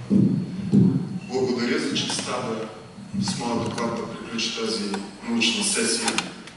Благодаря за честта с моя доклад да приключи тази научна сесия.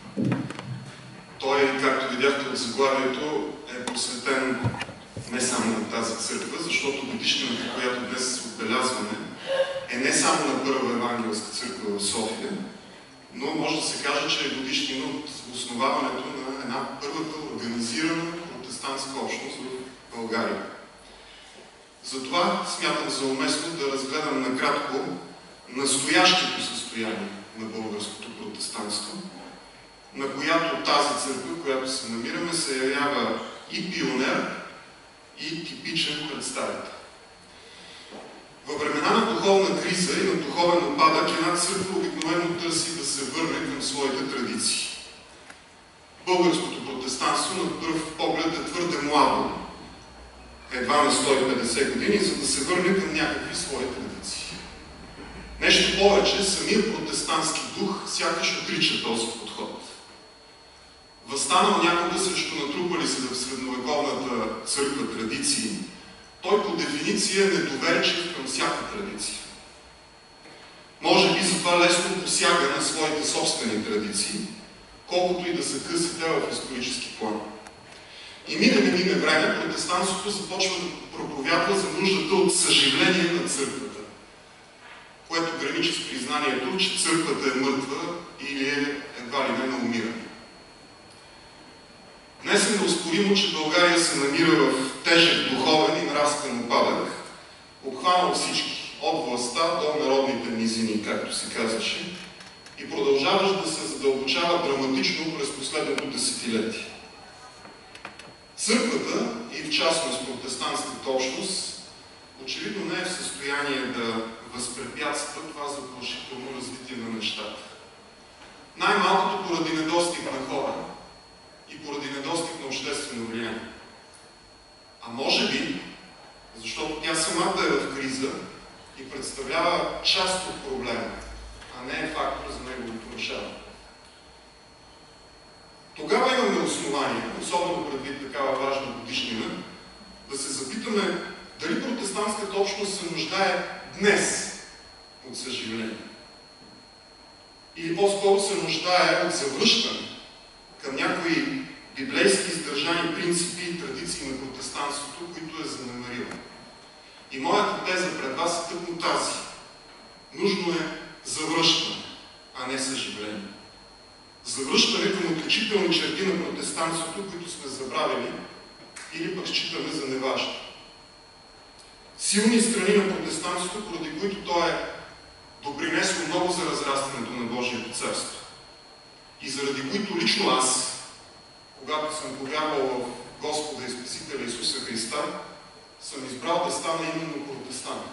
Той, както видяхте от заглавието, е посветен не само на тази църква, защото годишнината, която днес отбелязваме, е не само на Първа евангелска църква в София, но може да се каже, че е годишнина от основаването на една първата организирана протестантска общност в България. Затова смятам за уместно да разгледам накратко настоящото състояние на българското протестантство, на която тази църква, която се намираме, се явява и пионер, и типичен представител. Във времена на духовна криза и на духовен упадък една църква обикновено търси да се върне към своите традиции. Българското протестантство на пръв поглед е твърде младо, едва на 150 години, за да се върне към някакви свои традиции. Нещо повече, самият протестантски дух сякаш отрича този подход. Възстанал някога срещу натрупали се в средновековната църква традиции, той по дефиниция е недоверчив към всяка традиция. Може би затова лесно посяга на своите собствени традиции, колкото и да са късите в исторически план. И мине време, протестантството започва да проповядва за нуждата от съживление на църквата, което граничи с признанието, че църквата е мъртва или е едва ли не на умиране. Днес е неоспоримо, че България се намира в тежък духовен и нравствен упадък, обхванал всички, от властта до народните низини, както се казваше, и продължаващ да се задълбочава драматично през последното десетилетие. Църквата, и в частност протестантската общност, очевидно не е в състояние да възпрепятства това заплашително развитие на нещата. Най-малкото поради недостиг на хора и поради недостиг на обществено влияние. А може би, защото тя самата е в криза и представлява част от проблема, а не е фактор за неговото решаване. Тогава имаме основание, особено предвид такава важна годишнина, да се запитаме дали протестантската общност се нуждае днес от съживление. Или по-скоро се нуждае от завръщане към някои библейски издържани принципи и традиции на протестантството, които е занемарило. И моята теза пред вас е тъкмо тази. Нужно е завръщане, а не съживление. Завръщане към отличителни черти на протестантството, които сме забравили или пък считаме за неважни. Силни страни на протестантството, поради които то е допринесло много за разрастването на Божието царство. И заради които лично аз, когато съм повярвал в Господа и Спасителя Исуса Христа, съм избрал да стана именно протестант.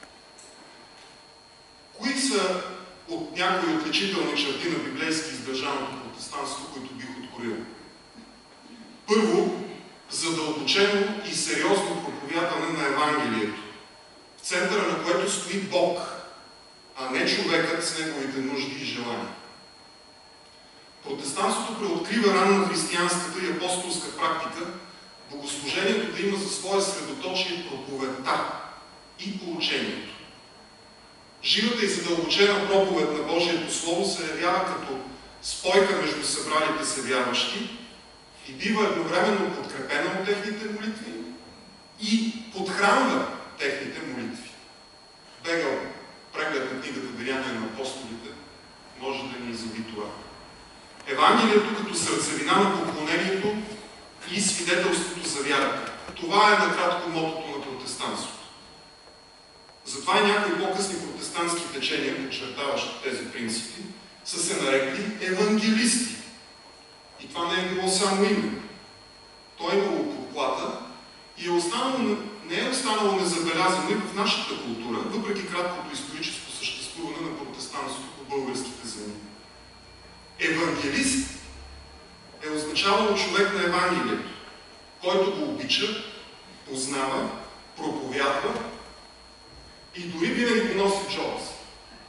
Кои са от някои отличителни черти на библейски издържаното протестантство, които бих откорил? Първо, задълбочено и сериозно проповядване на Евангелието, в центъра на което стои Бог, а не човекът с неговите нужди и желания. Протестантството преоткрива ранно християнската и апостолска практика, богослужението да има за своя средоточие проповедта и поучението. Живата и задълбочена проповед на Божието Слово се явява като спойка между събралите се вярващи и бива едновременно подкрепена от техните молитви и подхранва техните молитви. Бегал преглед на книгата Деяния на апостолите може да ни изяви това. Евангелието като сърцевина на поклонението и свидетелството за вярата. Това е накратко мотото на протестантството. Затова и някои по-късни протестантски течения, подчертаващи тези принципи, са се нарекли евангелисти. И това не е било само име. То е имало подплата и не е останало незабелязано и в нашата култура, въпреки краткото историческо съществуване на протестантството по българските земи. Евангелист е означавало човек на Евангелието, който го обича, познава, проповядва и дори винаги го носи в джоба си.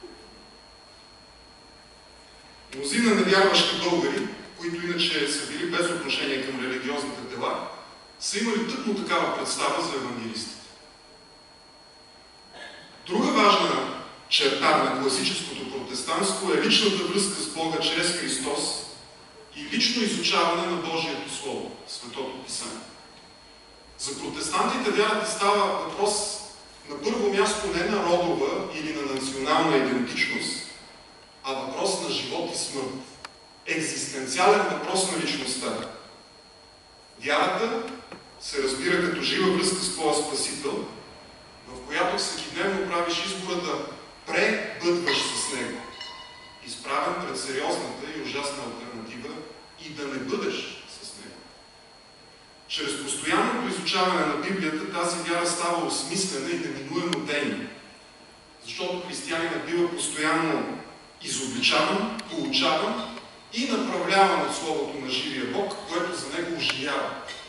Мнозина невярващи българи, които иначе са били без отношение към религиозните дела, са имали тъкмо такава представа за евангелистите. черта на класическото протестантство е личната връзка с Бога чрез Христос и лично изучаване на Божието Слово, Светото Писание. За протестантите вярата става въпрос на първо място не на родова или на национална идентичност, а въпрос на живот и смърт. Екзистенциален въпрос на личността. Вярата се разбира като жива връзка с твоя Спасител, в която всекидневно правиш избора да пребъдваш с Него, изправен пред сериозната и ужасна алтернатива и да не бъдеш с Него. Чрез постоянното изучаване на Библията тази вяра става осмислена и неминуемо дейна, защото християнинът бива постоянно изобличаван, получаван и направляван от Словото на живия Бог, което за него оживява.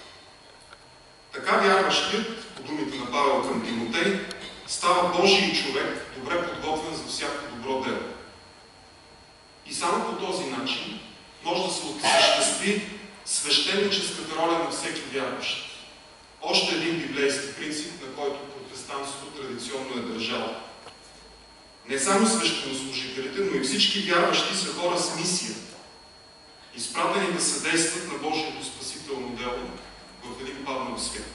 Така вярващият, по думите на Павел към Тимотей, става Божий човек, добре подготвен за всяко добро дело. И само по този начин може да се осъществи свещеническата роля на всеки вярващ. Още един библейски принцип, на който протестантството традиционно е държало. Не само свещенослужителите, но и всички вярващи са хора с мисия, изпратени да съдействат на Божието спасително дело в един паднал свят.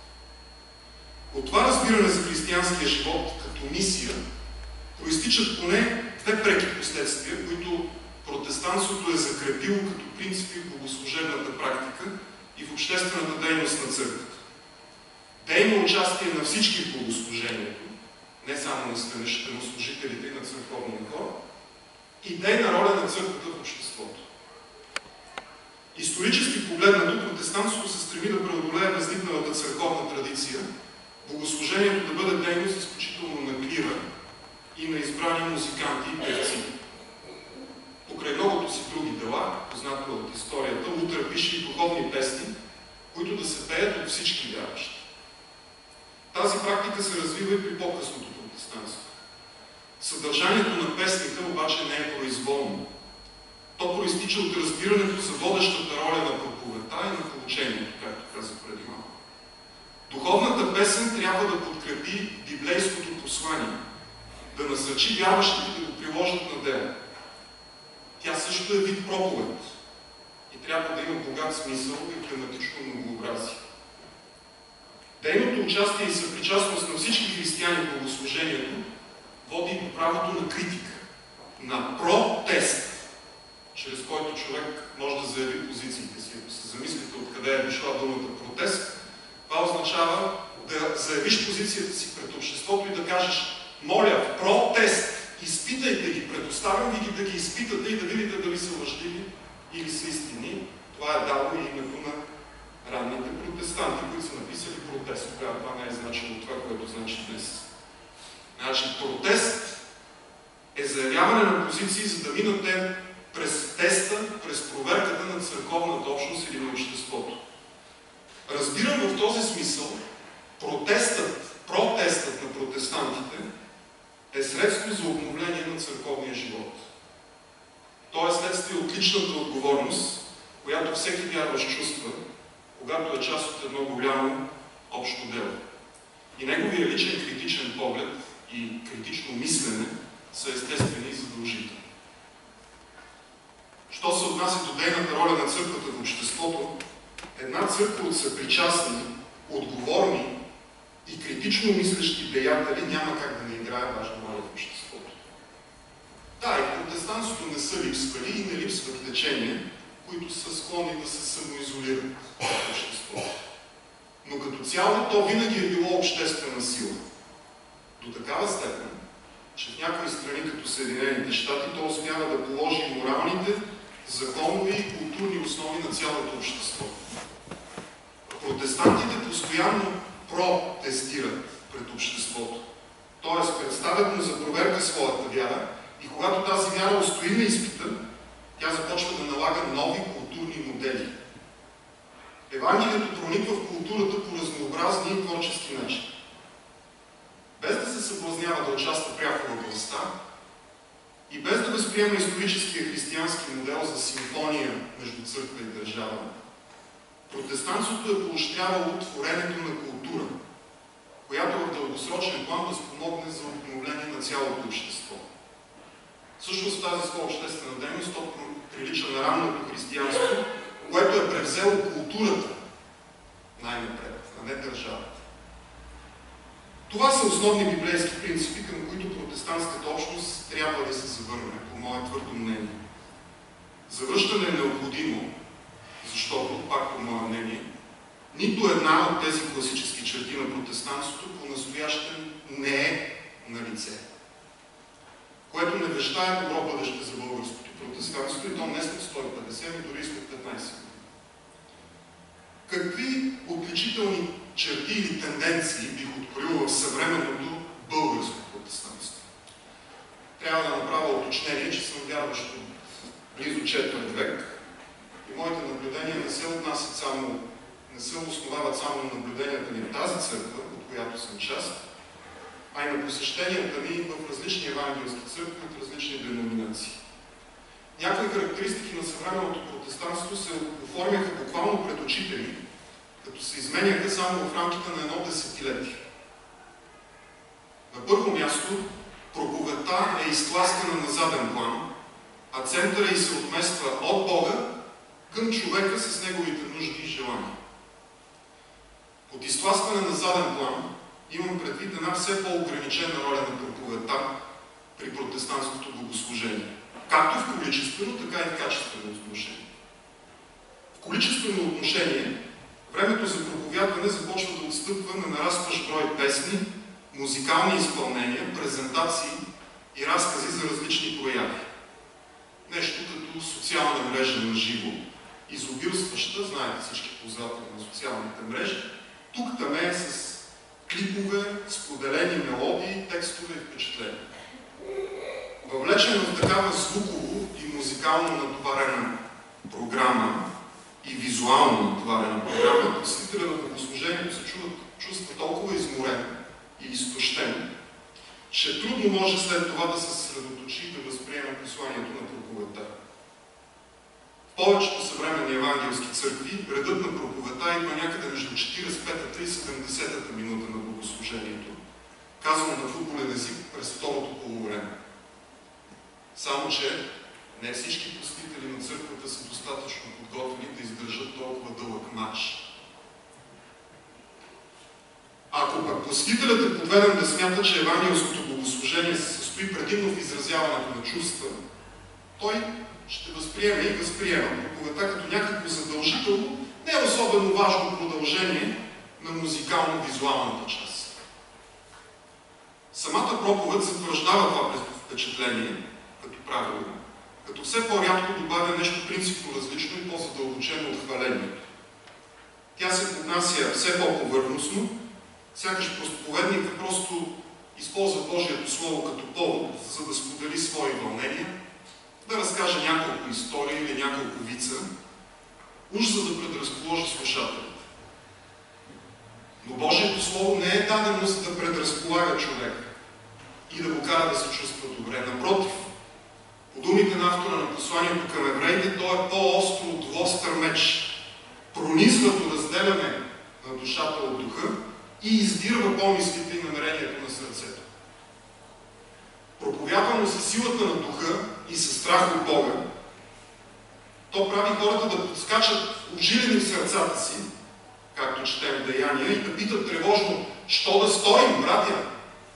От това разбиране за християнския живот като мисия проистичат поне две преки последствия, които протестантството е закрепило като принципи в богослужебната практика и в обществената дейност на църквата. Дейно участие на всички в богослужението, не само на свещенослужителите и на църковния хор, и дейна роля на църквата в обществото. Исторически погледнато, протестантството се стреми да преодолее възникналата църковна традиция, богослужението да бъде дейност изключително на клира и на избрани музиканти и певци. Покрай многото си други дела, познато от историята, Лутер пише и духовни песни, които да се пеят от всички вярващи. Тази практика се развива и при по-късното протестантство. Съдържанието на песните обаче не е произволно. То проистича от разбирането за водещата роля на проповедта и на получението, както казах преди малко. Духовната песен трябва да подкрепи библейското послание, да насърчи вярващите да го приложат на дело. Тя също е вид проповед и трябва да има богат смисъл и тематично многообразие. Дейното участие и съпричастност на всички християни в богослужението води до правото на критика, на протест, чрез който човек може да заяви позициите си. Ако се замислите откъде е дошла думата протест, това означава да заявиш позицията си пред обществото и да кажеш: моля, протест, изпитайте ги, предоставям ви ги да ги изпитате и да видите дали са лъжливи или са истини. Това е дало и името на ранните протестанти, които са написали протест. Тогава това не е значило това, което значи днес. Значи протест е заявяване на позиции, за да минат те през теста, през проверката на църковната общност или на обществото. Разбирам в този смисъл, протестът на протестантите е средство за обновление на църковния живот. То е следствие от личната отговорност, която всеки вярващ чувства, когато е част от едно голямо общо дело. И неговия личен критичен поглед и критично мислене са естествени и задължителни. Що се отнася до дейната роля на църквата в обществото, една църква от съпричастни, отговорни и критично мислещи деятели няма как да не играе важна роля в обществото. Да, и протестантството не са липсвали и не липсват течения, които са склонни да се самоизолират в обществото. Но като цяло то винаги е било обществена сила. До такава степен, че в някои страни, като Съединените щати, то успява да положи моралните, законови и културни основи на цялото общество. Протестантите постоянно протестират пред обществото. Т.е. представят му за проверка своята вяра и когато тази вяра устои на изпита, тя започва да налага нови културни модели. Евангелието прониква в културата по разнообразни и творчески начини. Без да се съблазнява да участва пряко във властта и без да възприема историческия християнски модел за симфония между църква и държава, протестантството е поощрявало творенето на култура, която в дългосрочен план да спомогне за обновление на цялото общество. Всъщност тази своя обществена дейност то прилича на ранното християнство, което е превзело културата най-напред, а не държавата. Това са основни библейски принципи, към които протестантската общност трябва да се завърне, по мое твърдо мнение. Завръщане е необходимо, защото, пак по мое мнение, нито една от тези класически черти на протестантството по-настоящем не е на лице, което не вещае добро бъдеще за българското протестантство и то не след 150, но дори след 15 години. Какви отличителни черти или тенденции бих открил в съвременното българско протестантство? Трябва да направя уточнение, че съм вярващ от близо 4 век и моите наблюдения не се основават само на наблюденията ми в тази църква, от която съм част, а и на посещенията ми в различни евангелски църкви от различни деноминации. Някои характеристики на съвременното протестантство се оформяха буквално пред очите ми, като се изменяха само в рамките на едно десетилетие. На първо място, проповедта е изтласкана на заден план, а центъра й се отмества от Бога към човека с неговите нужди и желания. Под изтласкване на заден план имам предвид една все по-ограничена роля на проповедта при протестантското богослужение. Както в количествено, така и в качествено отношение. В количествено отношение времето за проповядване започва да отстъпва на нарастващ брой песни, музикални изпълнения, презентации и разкази за различни прояви. Нещо като социална мрежа на живо, изобилстваща, знаете всички ползватели на социалните мрежи, тук там е с клипове, споделени мелодии, текстове и впечатления. Въвлечен в такава звуково и музикално натоварена програма и визуално натоварена програма, посетителя на богослужението се чувства толкова изморен и изтощен, че трудно може след това да се съсредоточи и да възприеме посланието на проповедта. В повечето съвременни евангелски църкви редът на проповедта идва някъде между 45-та и 70-та минута на богослужението, казано на футболен език през второто полувреме. Само че не всички посетители на църквата са достатъчно подготвени да издържат толкова дълъг матч. Ако пък посетителят е подведен да смята, че евангелското богослужение се състои предимно в изразяването на чувства, той ще възприеме и възприема проповедта като някакво задължително, не особено важно продължение на музикално-визуалната част. Самата проповед затвърждава това впечатление, като правило, като все по-рядко добавя нещо принципно различно и по-задълбочено от хвалението. Тя се поднася все по-повърхностно, сякаш проповедникът просто използва Божието Слово като повод, за да сподели свои вълнения, да разкаже няколко истории или няколко вица, уж за да предразположи слушателите. Но Божието Слово не е дадено за да предразполага човек и да го кара да се чувства добре. Напротив, по думите на автора на посланието към евреите, то е по-остро от двостър меч, пронизва до разделяне на душата от духа и издирва помислите и намерението на сърцето. Проповядвано със силата на духа и със страх от Бога, то прави хората да подскачат обжилени в сърцата си, както четем в Деяния, и да питат тревожно: що да сторим, братя?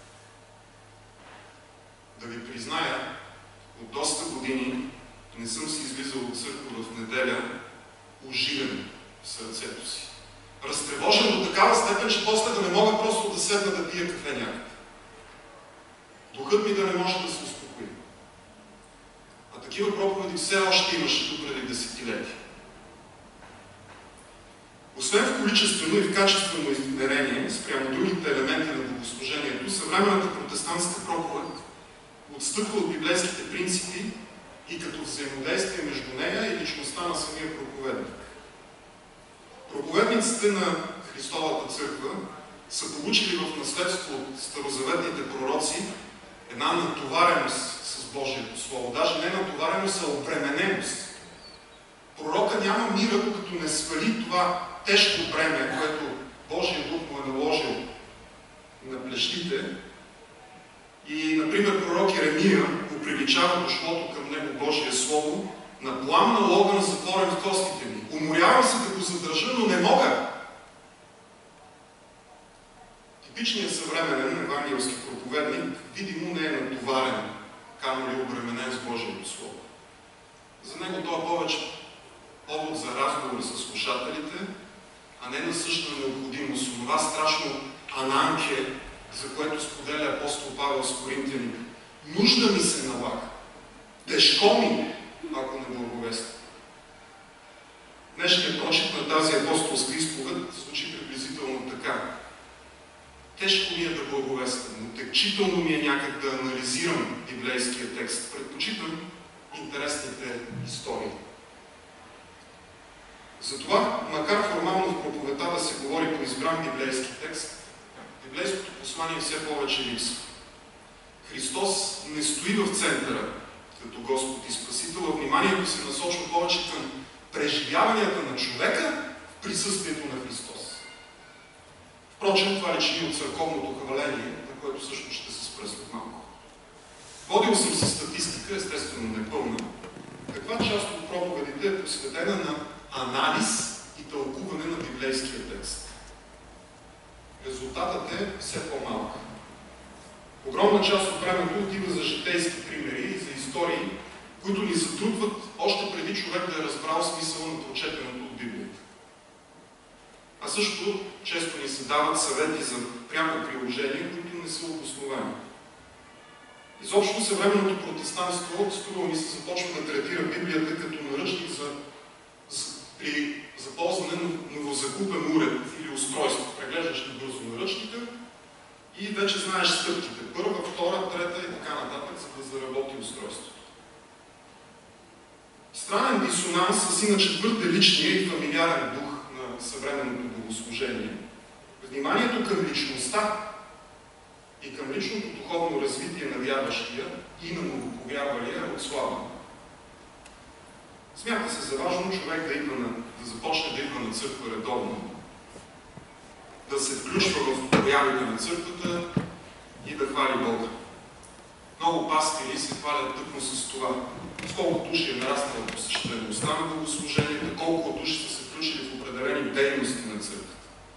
Да ви призная, от доста години не съм си излизал от църква в неделя ожилен в сърцето си. Разтревожен до такава степен, че после да не мога просто да седна да пия кафе някъде. Духът ми да не може да се успокои. А такива проповеди все още имаше до преди десетилетия. Освен в количествено и в качествено измерение спрямо другите елементи на богослужението, съвременната протестантска проповед отстъпва от библейските принципи и като взаимодействие между нея и личността на самия проповедник. Проповедниците на Христовата църква са получили в наследство от старозаветните пророци една натовареност с Божието Слово. Даже не натовареност, а обремененост. Пророка няма мира, докато не свали това тежко бреме, което Божия Дух му е наложил на плещите. И, например, пророк Иеремия го приличава дошлото към него Божие Слово на пламна огън, затворен в костите ми. Уморявам се да го задържа, но не мога. Типичният съвременен евангелски проповедник видимо не е натоварен, камо ли обременен с Божието Слово. За него това е повече повод за разговор с слушателите, а не насъщна необходимост. Това страшно ананке, за което споделя апостол Павел с коринтяни. Нужда ми се налага. Тежко ми, ако не благовестя. Днешният прочит на тази апостолска изповед звучи приблизително така. Тежко ми е да благовествам, отекчително ми е някак да анализирам библейския текст. Предпочитам интересните истории. Затова, макар формално в проповедта да се говори по избран библейски текст, библейското послание все повече липсва. Христос не стои в центъра като Господ и Спасител, а вниманието се насочва повече към преживяванията на човека в присъствието на Христос. Впрочем, това личи от църковното хваление, на което също ще се спра след малко. Водил съм се статистика, естествено непълна, каква част от проповедите е посветена на анализ и тълкуване на библейския текст. Резултатът е все по-малка. Огромна част от времето отива за житейски примери и за истории, които ни затрудват още преди човек да е разбрал смисъла на прочетеното от Библията. А също често ни се дават съвети за прямо приложение, които не са обосновани. Изобщо съвременното протестантство, струва ми се, започва да третира Библията като наръчник при ползване на новозакупен уред или устройство. Преглеждаш набързо наръчника и вече знаеш стъпките. Първа, втора, трета и така нататък, за да заработи устройството. Странен дисонанс с иначе твърде личния и фамилиарен дух на съвременното богослужение. Вниманието към личността и към личното духовно развитие на вярващия и на новоповярвалия е отслабено. Смята се за важно човек да започне да идва на църква редовно, да се включва в проявите на църквата и да хвали Бога. Много пастири се хвалят тъкмо с това. С колко души е нараснала посещаемостта на богослужението, колко души са се включили в определени дейности на църквата.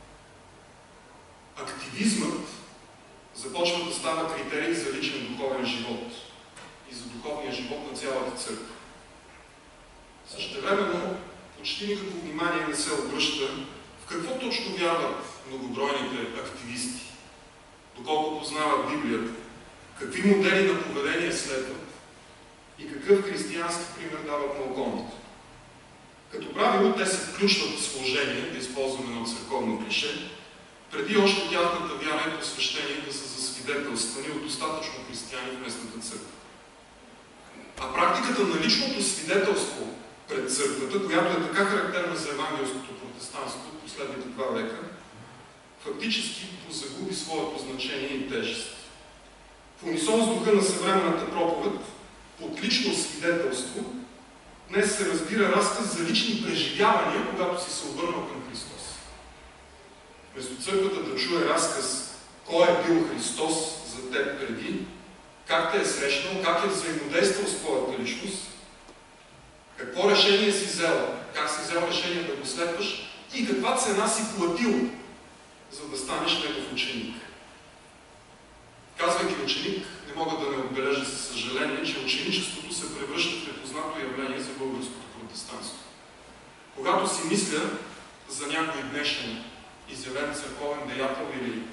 Активизмът започва да става критерий за личен духовен живот и за духовния живот на цялата църква. Същевременно почти никакво внимание не се обръща в какво точно вярват многобройните активисти, доколко познават Библията, какви модели на поведение следват и какъв християнски пример дават на околните. Като правило, те се включват в служение, да използваме едно църковно клише, преди още тяхната вяра и посвещение да са засвидетелствани от достатъчно християни в местната църква. А практиката на личното свидетелство пред църквата, която е така характерна за евангелското протестантство в последните 2 века, фактически загуби своето значение и тежест. В унисон с духа на съвременната проповед, под лично свидетелство, днес се разбира разказ за лични преживявания, когато си се обърнал към Христос. Вместо църквата да чуе разказ кой е бил Христос за теб преди, как те е срещнал, как е взаимодействал с твоята личност, какво решение си взела, как си взел решение да го следваш и каква цена си платил, за да станеш негов ученик. Казвайки ученик, не мога да не отбележа със съжаление, че ученичеството се превръща в непознато явление за българското протестантство. Когато си мисля за някой днешен изявен църковен деятел или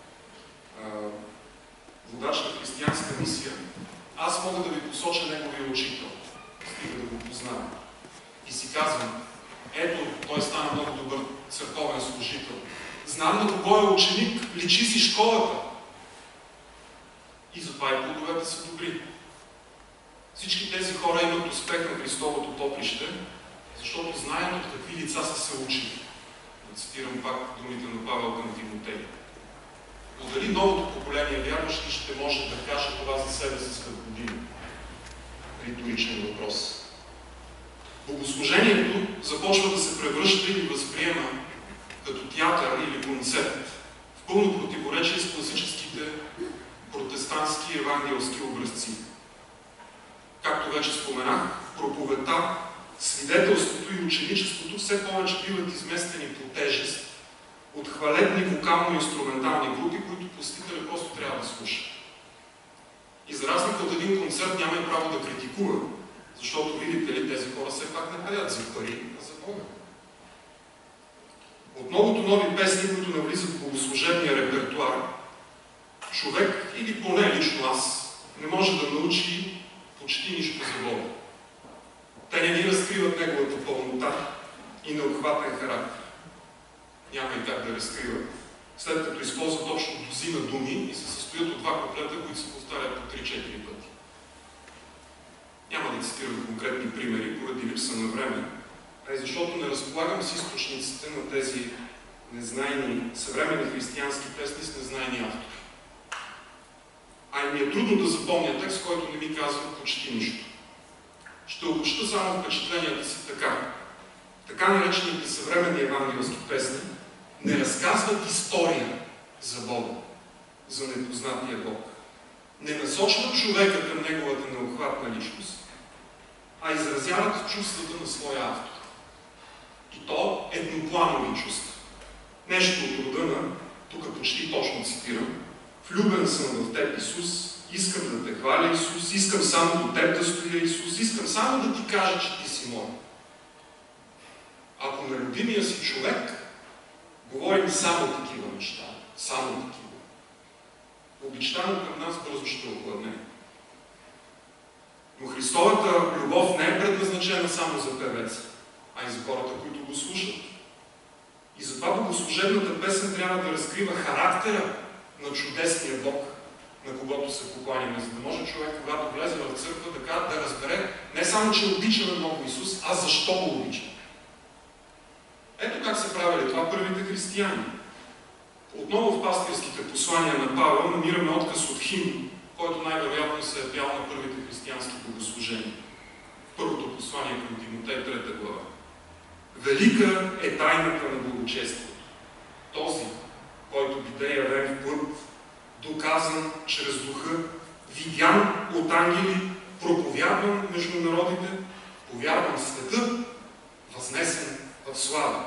водач на християнска мисия, аз мога да ви посоча неговия учител, стига да го познавам. И си казвам, ето, той стана много добър църковен служител. Знам на кого е ученик, личи си школата. И затова и плодовете са добри. Всички тези хора имат успех на Христовото поприще, защото знаят от какви лица са се учили. Да цитирам пак думите на Павел към Тимотей. Но дали новото поколение вярващи ще може да каже това за себе си след години? Риторичен въпрос. Богослужението започва да се превръща или възприема като театър или концерт, в пълно противоречие с класическите протестантски евангелски образци. Както вече споменах, проповедта, свидетелството и ученичеството все повече биват изместени по тежест от хвалебни вокално-инструментални групи, които посетителя просто трябва да слуша. И за разлика от един концерт няма право да критикува, защото, видите ли, тези хора все пак не пеят за пари, а за Бога. От многото нови песни, които навлизат в богослужебния репертуар, човек, или поне лично аз, не може да научи почти нищо за Бога. Те не ни разкриват неговата пълнота и необхватен характер. Няма и как да разкриват, след като използват общо дозина думи и се състоят от два куплета, които се повтарят по 3-4 пъти. Няма да цитирам конкретни примери, поради липса на време, а и защото не разполагам с източниците на тези незнайни, съвременни християнски песни с незнайни автори. А и ми е трудно да запомня текст, който не ми казва почти нищо. Ще обобща само впечатленията си така. Така наречените съвременни евангелски песни не разказват история за Бога, за непознатия Бог. Не насочват човека към неговата необхватна личност, а изразяват чувствата на своя автор. И то еднопланови чувства. Нещо от рода на, тук почти точно цитирам, влюбен съм в теб, Исус, искам да те хваля, Исус, искам само до теб да стоя, Исус, искам само да ти кажа, че ти си мой. Ако на любимия си човек говорим само такива неща, само такива, обичтано към нас бързо ще охладне. Но Христовата любов не е предназначена само за певеца, а и за хората, които го слушат. И затова богослужебната песен трябва да разкрива характера на чудесния Бог, на когото се покланяме, за да може човек, когато влезе в църква, да разбере не само, че обичаме много Исус, а защо го обича. Ето как са правили това първите християни. Отново в пастирските послания на Павел намираме отказ от химн, който най-вероятно се е пял на първите християнски богослужения. Първото послание към Тимотей, 3 глава. Велика е тайната на благочестието. Този, който биде явен в плът, доказан чрез духа, видян от ангели, проповядван между народите, повярван в света, възнесен в слава.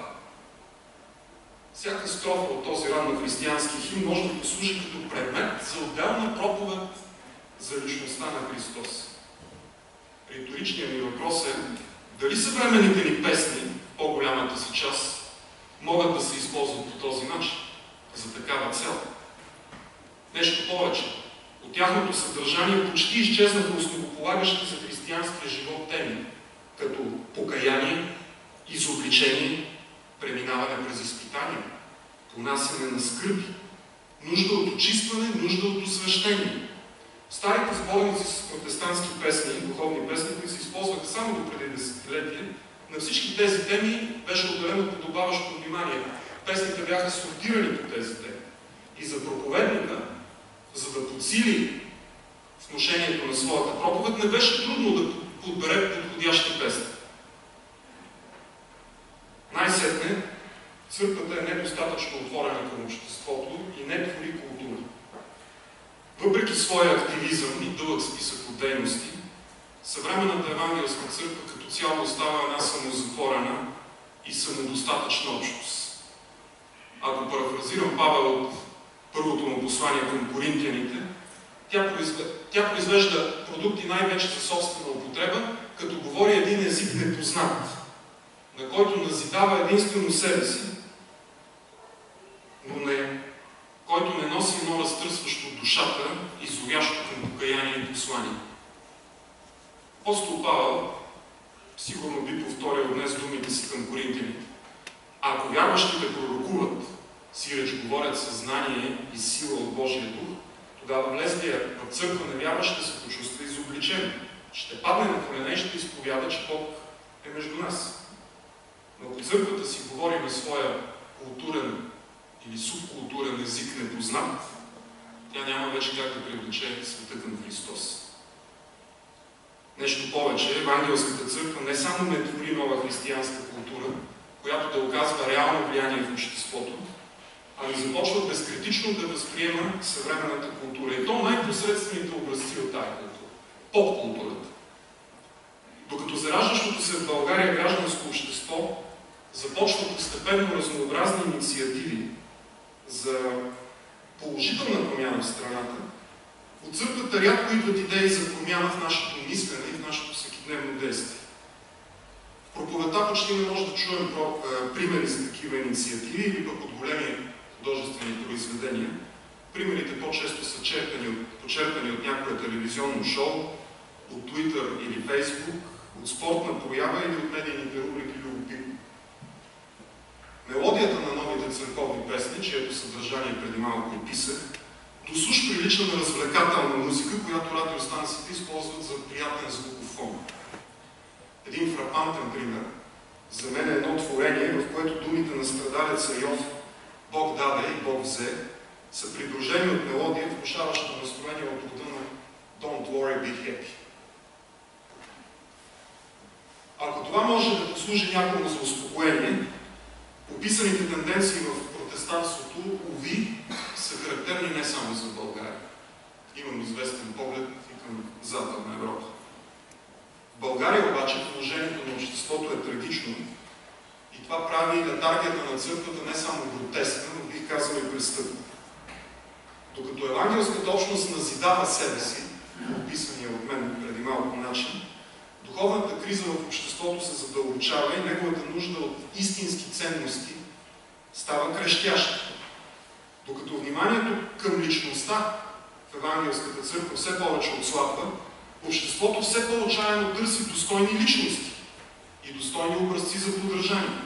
Всяка строфа от този ранно християнски химн може да послужи като предмет за отделна проповед за личността на Христос. Риторичният ми въпрос е дали съвременните ни песни, по-голямата си част, могат да се използват по този начин, за такава цел. Нещо повече. От тяхното съдържание почти изчезнаха основополагащи за християнския живот теми, като покаяние, изобличение, преминаване през изпитания, понасяне на скръби, нужда от очистване, нужда от освещение. Старите сборници с протестантски песни, духовни песни, които се използваха само до преди десетилетия, на всички тези теми беше отделено подобаващо внимание. Песните бяха сортирани по тези теми. И за проповедника, за да подсили внушението на своята проповед, не беше трудно да подбере подходящи песни. Най-сетне, църквата е недостатъчно отворена към обществото и не твори култура. Въпреки своя активизъм и дълъг списък от дейности, съвременната евангелска църква като цяло остава една самозатворена и самодостатъчна общност. Ако парафразирам Павел от първото му послание към коринтяните, тя произвежда продукти най-вече за собствена употреба, като говори един език непознат, на който назидава единствено себе си, но който не носи едно разтърсващо душата и зовящо към покаяние и послание. Апостол Павел сигурно би повторил днес думите си към коринтяните. Ако вярващите пророкуват, сиреч говорят със знание и сила от Божия дух, тогава влезлият в църква невярващ ще се почувства изобличен. Ще падне на колене и ще изповяда, че Бог е между нас. Но ако църквата си говори на своя културен или субкултурен език непознат, тя няма вече как да привлече света към Христос. Нещо повече, евангелската църква не само не твори нова християнска култура, която да оказва реално влияние в обществото, ами започва безкритично да възприема съвременната култура. И то най-посредствените образци от тази култура. Поп-културата. Докато зараждащото се в България гражданско общество започва постепенно разнообразни инициативи за положителна промяна в страната, от църквата рядко идват идеи за промяна в нашето мислене и в нашето всекидневно действие. В проповедта почти не може да чуем примери за такива инициативи или пък от големи художествени произведения. Примерите по-често са почерпани от някое телевизионно шоу, от Twitter или Facebook, от спортна проява или от медийните рубрики любопитни. Мелодията на новите църковни песни, чието съдържание преди малко описах, до суш прилича на развлекателна музика, която радиостанциите използват за приятен звуков фон. Един фрапантен пример за мен е едно творение, в което думите на страдалеца Йов "Бог даде и Бог взе" са придружени от мелодия, внушаваща настроение от рода на "Don't worry, be happy". Ако това може да послужи някому за успокоение, описаните тенденции в протестантството, уви, са характерни не само за България. Имам известен поглед и към Западна Европа. В България обаче положението на обществото е трагично и това прави летаргията на църквата не само гротескна, но бих казал и престъпна. Докато евангелската общност назидава себе си, описания от мен преди малко начин, духовната криза в обществото се задълбочава и неговата нужда от истински ценности става крещяща. Докато вниманието към личността в евангелската църква все повече отслабва, обществото все по-отчаяно търси достойни личности и достойни образци за подражание.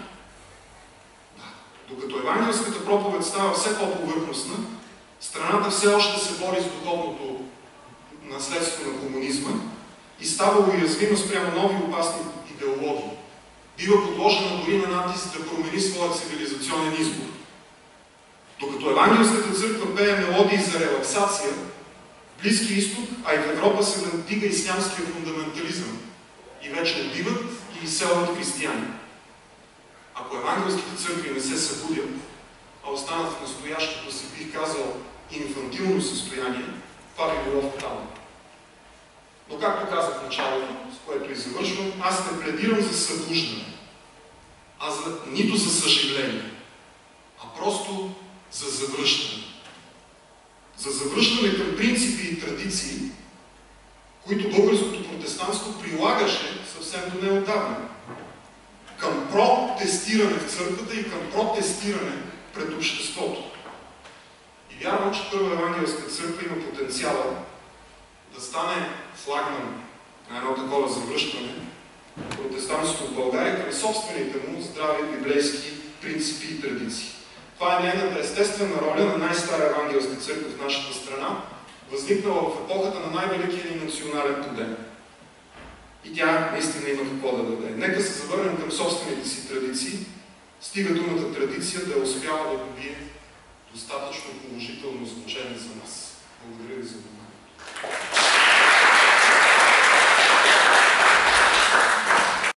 Докато евангелската проповед става все по-повърхностна, страната все още се бори с духовното наследство на комунизма и става уязвима спрямо нови опасни идеологии. Бива подложена дори на натиск да промени своя цивилизационен избор. Докато евангелската църква пее мелодии за релаксация, в Близкия изток, а и в Европа се надига ислямския фундаментализъм и вече убиват и изселват християни. Ако евангелските църкви не се събудят, а останат в настоящото си, бих казал, инфантилно състояние, това би било фатално. Но както казах в началото, с което и завършвам, аз не пледирам за събуждане, нито за съжаление, а просто за завръщане. За завръщане към принципи и традиции, които българското протестантство прилагаше съвсем до неотдавна. Към протестиране в църквата и към протестиране пред обществото. И вярвам, че Първа евангелска църква има потенциала да стане флагман на едно такова завръщане на протестантството в България към собствените му здрави библейски принципи и традиции. Това е нейната естествена роля на най-стара евангелска църква в нашата страна, възникнала в епохата на най-великия ни национален подем. И тя наистина има какво да даде. Нека се завърнем към собствените си традиции, стига думата традиция да е успяла да добие